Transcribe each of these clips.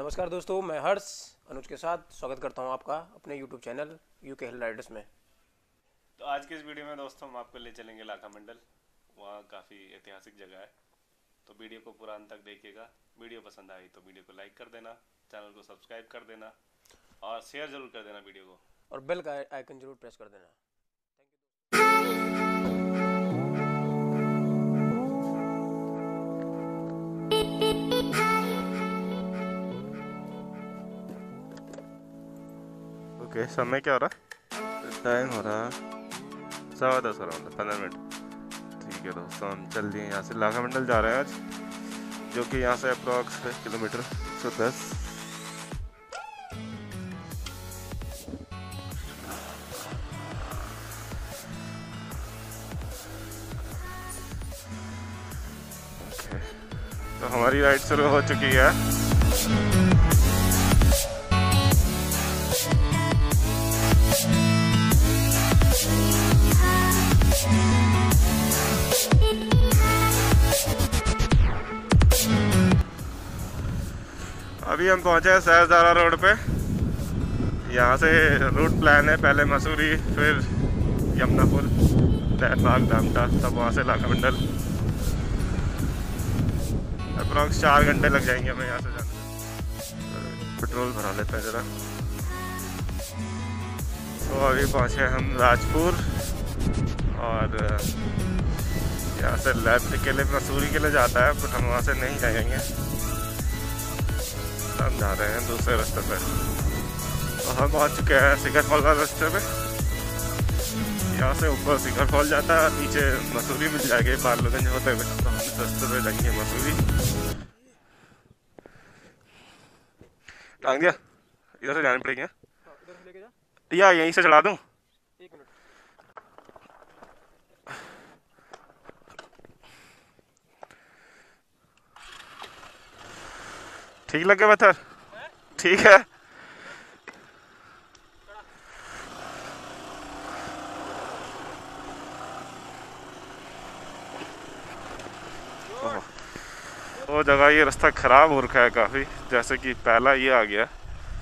नमस्कार दोस्तों, मैं हर्ष अनुज के साथ स्वागत करता हूं आपका अपने YouTube चैनल UkHillRiders में। तो आज के इस वीडियो में दोस्तों हम आपको ले चलेंगे लाखामंडल। वहाँ काफ़ी ऐतिहासिक जगह है, तो वीडियो को पूरा अंत तक देखिएगा। वीडियो पसंद आई तो वीडियो को लाइक कर देना, चैनल को सब्सक्राइब कर देना और शेयर ज़रूर कर देना वीडियो को, और बेल का आइकन जरूर प्रेस कर देना। ओके, समय क्या हो रहा है? टाइम हो रहा है 10:15 अराउंड 15 मिनट। ठीक है दोस्तों, हम चल दिए यहाँ से लाखामंडल जा रहे हैं आज, जो कि यहाँ से अप्रॉक्स 1 किलोमीटर 110। तो हमारी राइड शुरू हो चुकी है। अभी हम पहुंचे हैं सहस्त्रधारा रोड पे। यहाँ से रूट प्लान है, पहले मसूरी, फिर यमुना पुल, देहरादून, डामटा, तब वहाँ से लाखामंडल। अप्रॉक्स 4 घंटे लग जाएंगे हमें यहाँ से जाने। पेट्रोल भरा लेते हैं ज़रा। तो अभी पहुँचे हम राजपुर और यहाँ से लेफ्ट के लिए मसूरी के लिए जाता है, बट हम वहाँ से नहीं जाएंगे, हम जा रहे हैं दूसरे रास्ते पे। तो हम पहुँच चुके हैं शिखर फॉल वाले रास्ते पे। यहाँ से ऊपर शिखर फॉल जाता है, नीचे मसूरी मिल जाएगी बालगंज होते हुए। तो हम इस रास्ते पे जाएंगे मसूरी। टांग दिया, इधर से जाने पड़ेंगे या यहीं से चढ़ा दूँ? ठीक लगे पत्थर? ठीक है। वो जगह ये रास्ता खराब हो रखा है काफी, जैसे कि पहला ये आ गया।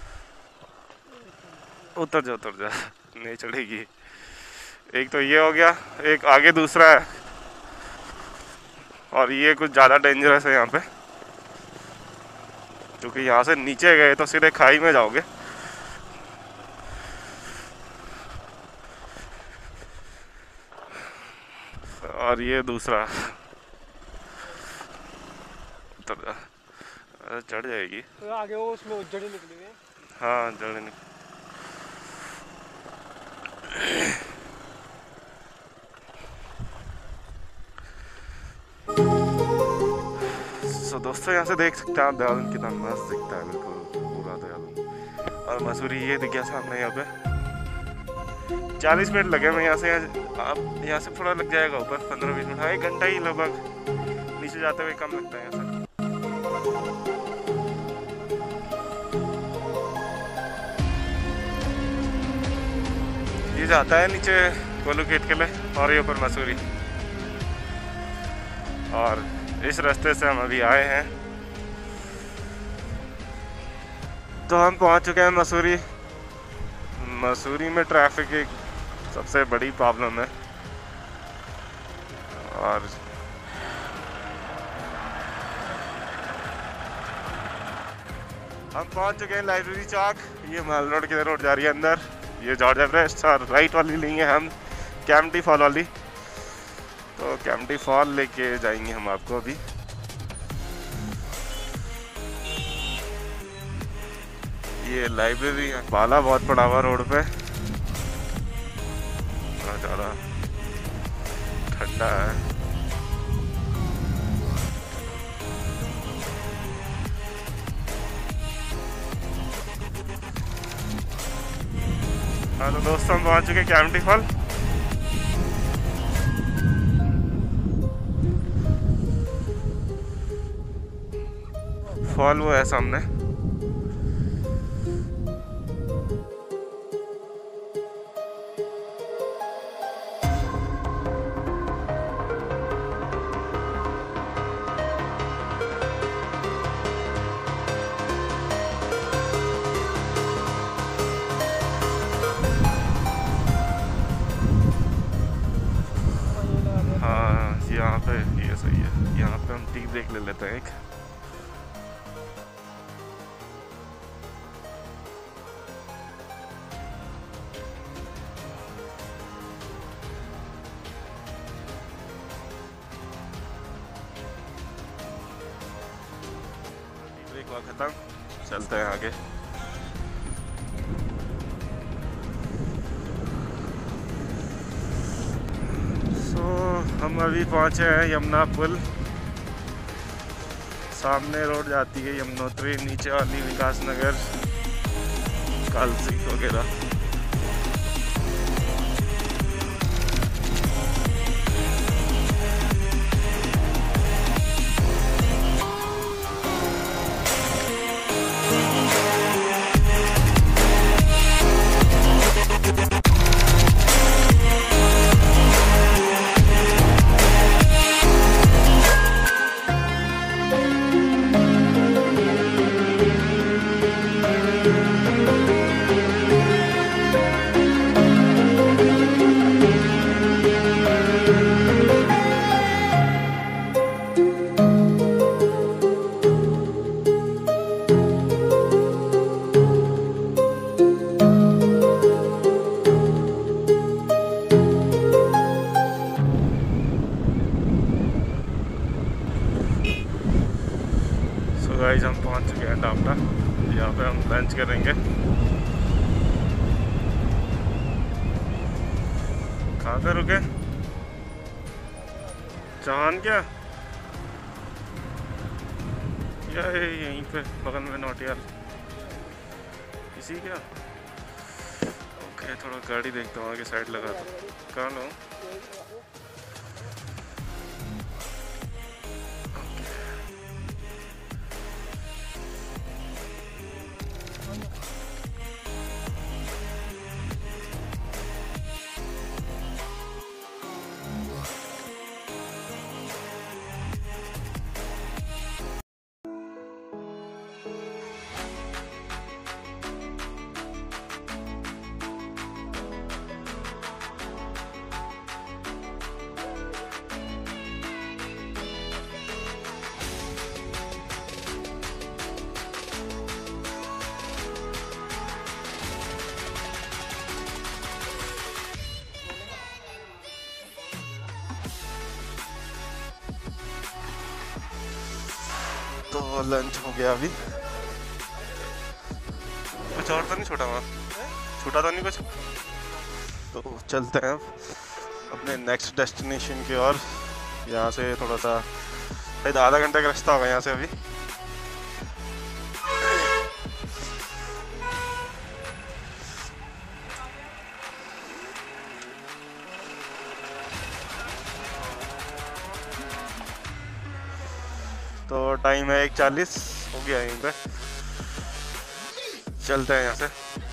उतर जा नहीं चढ़ेगी। एक तो ये हो गया, एक आगे दूसरा है, और ये कुछ ज़्यादा डेंजरस है यहाँ पे, क्योंकि यहाँ से नीचे गए तो सीधे खाई में जाओगे। और ये दूसरा उतर जा, चढ़ जाएगी तो आगे वो उसमें जड़ें निकली हुई हैं। हाँ, जड़ें निकली। तो दोस्तों यहाँ से देख सकते हैं आप देहरादून कितना मस्त दिखता है, बिल्कुल पूरा देहरादून। और मसूरी ये दिख गया सामने। यहाँ पे 40 मिनट लगे हमें यहाँ से। आप यहाँ से थोड़ा लग जाएगा ऊपर, 15-20 मिनट, हाँ 1 घंटा ही लगभग। नीचे जाते हुए कम लगता है यहाँ से। ये जाता है नीचे कोलू गेट के लिए, और ये ऊपर मसूरी। और इस रास्ते से हम अभी आए हैं। तो हम पहुंच चुके हैं मसूरी। मसूरी में ट्रैफिक एक सबसे बड़ी प्रॉब्लम है। और हम पहुंच चुके हैं लाइब्रेरी चौक। ये माल रोड की रोड जा रही है अंदर। ये जॉर्ज एवरेस्ट, और राइट वाली लेंगे हम केम्प्टी फॉल वाली। तो केम्प्टी फॉल लेके जाएंगे हम आपको अभी। ये लाइब्रेरी है, पाला बहुत पड़ा हुआ रोड पे, बहुत ज़्यादा ठंडा है। हाँ तो दोस्तों, हम पहुँच चुके केम्प्टी फॉल। फॉल वो है सामने। सही है। यहाँ पे हम टी ब्रेक ले लेते हैं एक। टी ब्रेक हुआ खत्म, चलते हैं आगे। हम अभी पहुंचे हैं यमुना पुल। सामने रोड जाती है यमुनोत्री, नीचे वाली विकास नगर, कालसी वगैरह। गाइस हम पहुंच चुके हैं टापटा। यहाँ पे हम लंच करेंगे। कहाँ पे रुके? चांद क्या यहीं पे बगल में नोटियाल इसी क्या? ओके, थोड़ा गाड़ी देखता हूँ आगे साइड लगा था। कहाँ लो? तो लंच हो गया अभी। कुछ और तो नहीं छूटा? वहाँ छूटा तो नहीं कुछ? तो चलते हैं अपने नेक्स्ट डेस्टिनेशन की ओर। यहाँ से थोड़ा सा शायद आधा घंटे का रास्ता होगा यहाँ से अभी। तो टाइम है 1:40 हो गया यहीं पे। चलते हैं यहाँ से।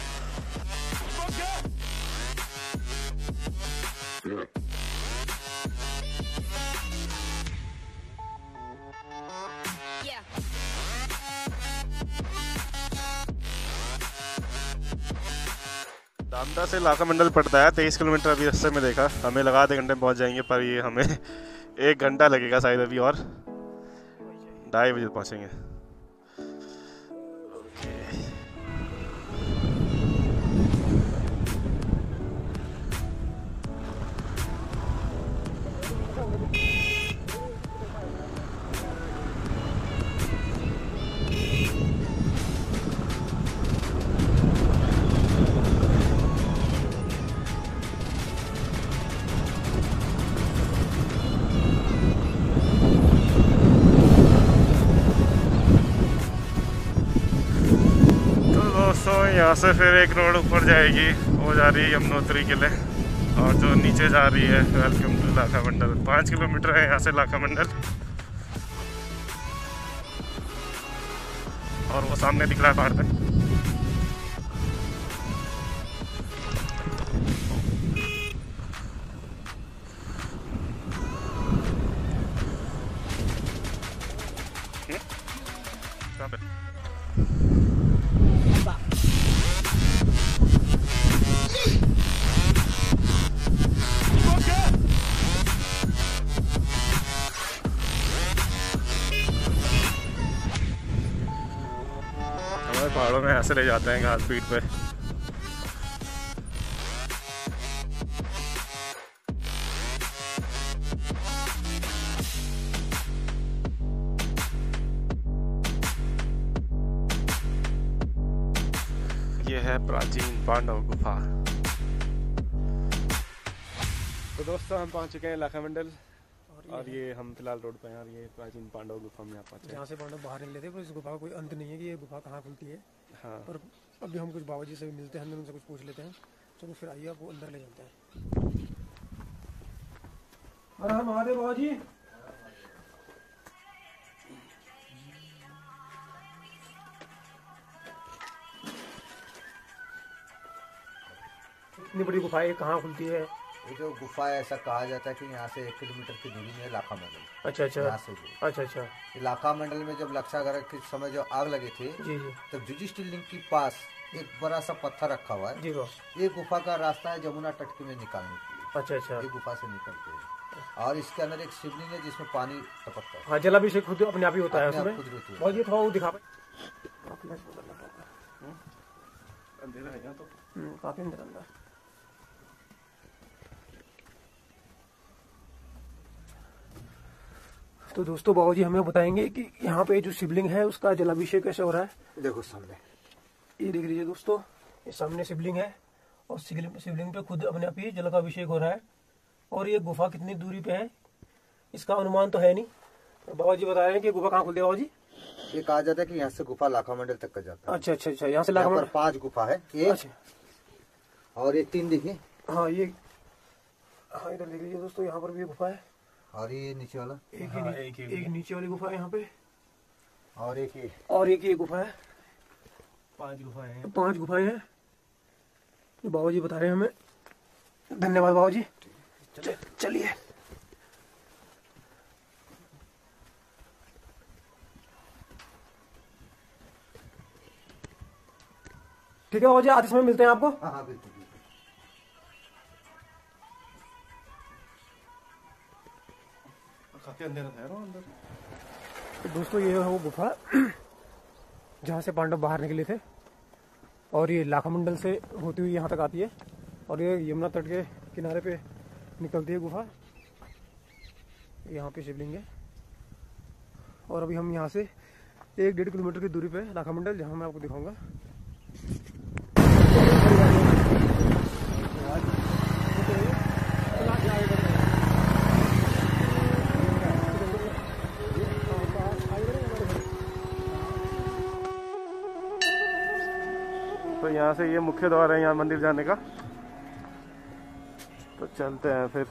दामदा से लाखामंडल पड़ता है 23 किलोमीटर। अभी रास्ते में देखा, हमें लगा आधे घंटे में पहुँच जाएंगे, पर ये हमें 1 घंटा लगेगा शायद अभी, और 2:30 बजे पहुँचेंगे। यहाँ से फिर एक रोड ऊपर जाएगी, वो जा रही है यमुनोत्री के लिए, और जो नीचे जा रही है वेलकम टू लाखामंडल। 5 किलोमीटर है यहाँ से लाखामंडल, और वो सामने दिख रहा है पहाड़ पे। कहाँ पे? पहाड़ों में ऐसे ले जाते हैं घास फीड पे। ये है प्राचीन पांडव गुफा। तो दोस्तों हम पहुंच चुके हैं लाखामंडल और ये हम फिलहाल रोड पे हैं और ये प्राचीन पांडव गुफा में यहाँ पहुंचे। जहाँ से पांडव बाहर निकले थे, पर इस गुफा का कोई अंत नहीं है कि ये गुफा कहाँ खुलती है। हाँ, पर अभी हम कुछ बाबा जी से भी मिलते हैं, हम उनसे कुछ पूछ लेते हैं। चलो फिर आइए आपको अंदर ले चलते हैं। हर हर महादेव बाबा जी। इतनी बड़ी गुफा है, कहाँ खुलती है? ये जो गुफा है ऐसा कहा जाता है कि यहाँ से 1 किलोमीटर की दूरी में लाखामंडल। अच्छा अच्छा, यहाँ से जो अच्छा। लाखामंडल में जब लक्षागृह के समय जो आग लगे थे जी जी, तब युधिष्ठिर लिंग के पास एक बड़ा सा पत्थर रखा हुआ है जी वो। ये गुफा का रास्ता है जमुना तट में निकालने के लिए। अच्छा अच्छा, ये गुफा से निकलते हैं और इसके अंदर एक शिवलिंग है जिसमें पानी टपकता है। हाँ, जलाभिषेक खुद अपने आप ही होता है अपने आप उसमें। खुद होती है। बहुत ये थोड़ा वो दिखा अंधेरा है यहाँ तो। काफी अंदर अंदर। तो दोस्तों बाबा जी हमें बताएंगे कि यहाँ पे जो शिवलिंग है उसका जलाभिषेक कैसे हो रहा है। देखो सामने ये देख लीजिए दोस्तों, ये सामने शिवलिंग है और शिवलिंग पे खुद अपने आप ही जल का अभिषेक हो रहा है। और ये गुफा कितनी दूरी पे है इसका अनुमान तो है नहीं। तो बाबा जी बता रहे हैं कि गुफा कहाँ खुलती है बाबा जी? ये कहा जाता है कि यहाँ से गुफा लाखामंडल तक का जाता है। अच्छा अच्छा अच्छा, यहाँ से यहाँ पर लाखामंडल 5 गुफा है, एक अच्छा, और ये 3 देखिए। हाँ ये, हाँ इधर देख लीजिए दोस्तों, यहाँ पर भी गुफा है और ये नीचे वाला एक नीचे वाली गुफा है यहाँ पे, और एक ये गुफा है। 5 गुफाएं हैं। 5 गुफाएं हैं जो बाबा जी बता रहे हैं हमें। धन्यवाद बाबा जी। चलिए ठीक है बाबा जी, आते समय मिलते हैं आपको। हाँ हाँ बिल्कुल। काफी अंधेरा है अंदर। तो दोस्तों ये है वो गुफा जहाँ से पांडव बाहर निकले थे और ये लाखामंडल से होती हुई यहाँ तक आती है और ये यमुना तट के किनारे पे निकलती है गुफा। यहाँ पे शिवलिंग है और अभी हम यहाँ से 1-1.5 किलोमीटर की दूरी पे लाखामंडल, जहाँ मैं आपको दिखाऊंगा। तो यहाँ से ये मुख्य द्वार है यहाँ मंदिर जाने का। तो चलते हैं फिर।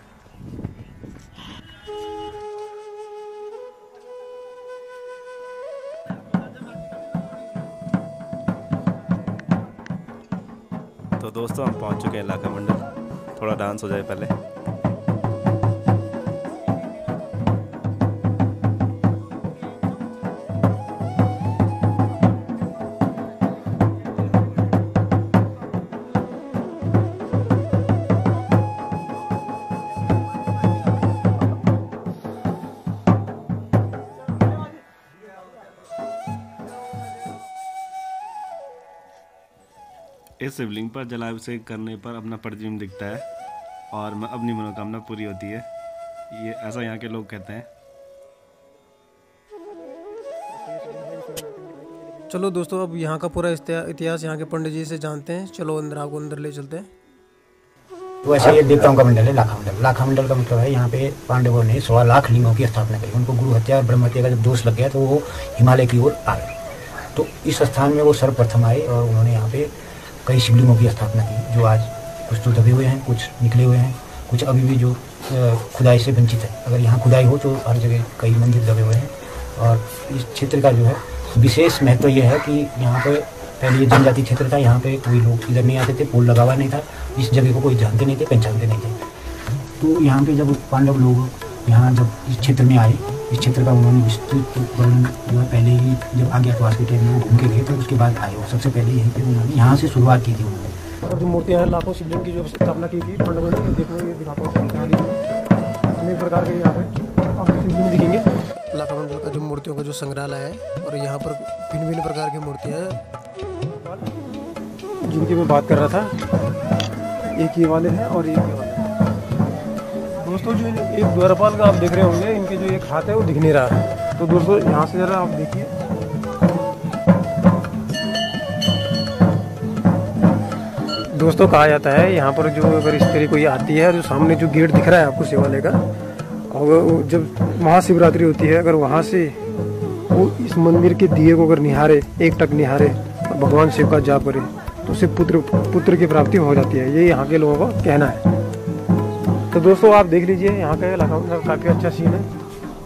तो दोस्तों हम पहुँच चुके हैं लाखामंडल। थोड़ा डांस हो जाए पहले। इस शिवलिंग पर जलाभिषेक करने पर अपना प्रतिबिंब दिखता है और अपनी मनोकामना पूरी होती है, ये ऐसा यहाँ के लोग कहते हैं। चलो दोस्तों, अब यहाँ का पूरा इतिहास यहाँ के पंडित जी से जानते हैं। चलो अंदर, आपको अंदर ले चलते हैं। तो ऐसे ये देवताओं का मंडल है लाखामंडल। लाखामंडल का मतलब है यहाँ पे पांडवों ने 16 लाख लिंगों की स्थापना की। उनको गुरु हत्या और ब्रह्म हत्या का जब दोष लग गया तो वो हिमालय की ओर आ गए। तो इस स्थान में वो सर्वप्रथम आए और उन्होंने यहाँ पे कई शिवलिंगों की स्थापना की, जो आज कुछ तो दबे हुए हैं, कुछ निकले हुए हैं, कुछ अभी भी जो खुदाई से वंचित है। अगर यहाँ खुदाई हो तो हर जगह कई मंदिर दबे हुए हैं। और इस क्षेत्र का जो है विशेष महत्व यह है कि यहाँ पे पहले ये जनजाति क्षेत्र था, यहाँ पे कोई लोग इधर नहीं आते थे, पुल लगा हुआ नहीं था, इस जगह को कोई जानते नहीं थे, पहचानते नहीं थे। तो यहाँ पे जब पांडव लोग यहाँ जब इस क्षेत्र में आए, इस क्षेत्र का उन्होंने विस्तृत वर्णन जो है पहले ही जब अज्ञातवास के टाइम में वो घूम के गए थे, उसके बाद आए। और सबसे पहले यहीं पे उन्होंने यहाँ से शुरुआत की थी उन्होंने। और जो मूर्तियाँ हैं, लाखों शिवलिंग की जो स्थापना की थी पांडवों ने, देखो ये दिखाता हूँ अनेक प्रकार के यहाँ पे शिवलिंग दिखेंगे। लाखामंडल का जो मूर्तियों का जो संग्रहालय है और यहाँ पर भिन्न भिन्न प्रकार की मूर्तियाँ हैं। जिनकी मैं बात कर रहा था, एक ये वाले हैं और एक ये वाले हैं। दोस्तों जो एक द्वारपाल का आप देख रहे होंगे, इनके जो एक हाथ है वो दिख नहीं रहा है। तो दोस्तों यहाँ से ज़रा आप देखिए, दोस्तों कहा जाता है यहाँ पर जो अगर स्त्री कोई आती है, जो सामने जो गेट दिख रहा है आपको शिवालय का, और जब महाशिवरात्रि होती है, अगर वहाँ से वो इस मंदिर के दिए को अगर निहारे, एक टक निहारे और भगवान शिव का जाप करे तो उसे पुत्र की प्राप्ति हो जाती है। ये यहाँ के लोगों का कहना है। तो दोस्तों आप देख लीजिए, यहाँ का लाखामंडल काफ़ी अच्छा सीन है।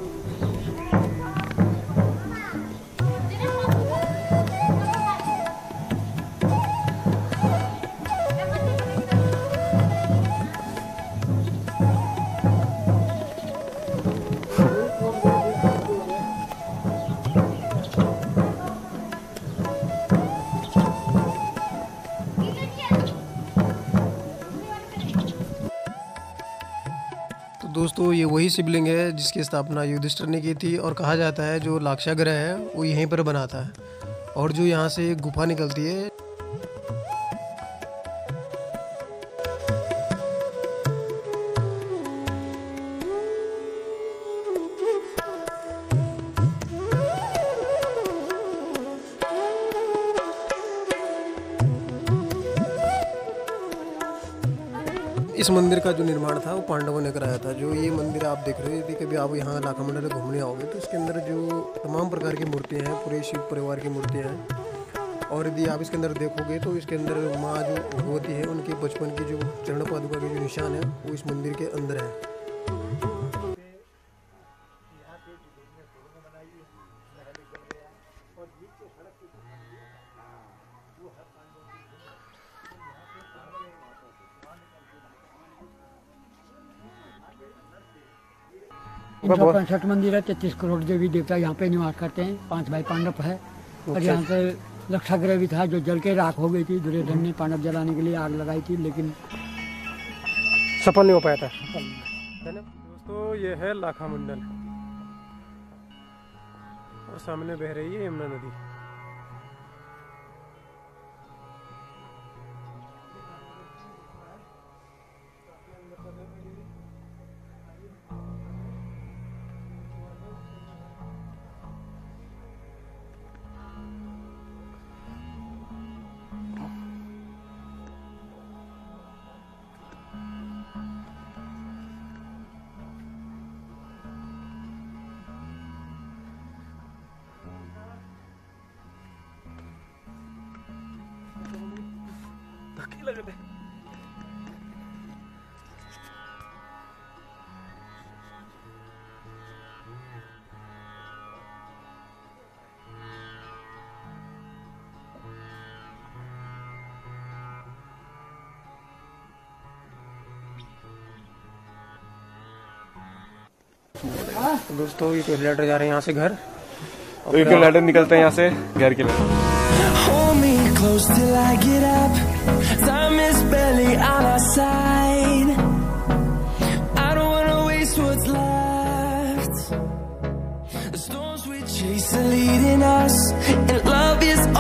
दोस्तों ये वही शिवलिंग है जिसकी स्थापना युधिष्ठिर ने की थी, और कहा जाता है जो लाक्षा ग्रह है वो यहीं पर बना था। और जो यहाँ से एक गुफा निकलती है, इस मंदिर का जो निर्माण था वो पांडवों ने कराया था। जो ये मंदिर आप देख रहे हैं, कभी आप यहाँ लाखामंडल घूमने आओगे तो इसके अंदर जो तमाम प्रकार की मूर्तियाँ हैं, पूरे शिव परिवार की मूर्तियाँ हैं। और यदि आप इसके अंदर देखोगे तो इसके अंदर माँ जो भगवती है, उनके बचपन की जो चरण पादुका के जो निशान है वो इस मंदिर के अंदर है। इनका 65 मंदिर है, 33 करोड़ देवी देवता यहाँ पे निवास करते हैं। 5 भाई पांडव है। और यहाँ पे लक्षाग्रह भी था जो जल के राख हो गई थी। दुर्योधन ने पांडव जलाने के लिए आग लगाई थी, लेकिन सफल नहीं हो पाया था। दोस्तों ये है लाखामंडल और सामने बह रही है यमुना नदी। दोस्तों ये UkHillRiders जा रहे हैं यहाँ से घर। तो UkHillRiders निकलते हैं यहाँ से घर के लिए। Leading us, and love is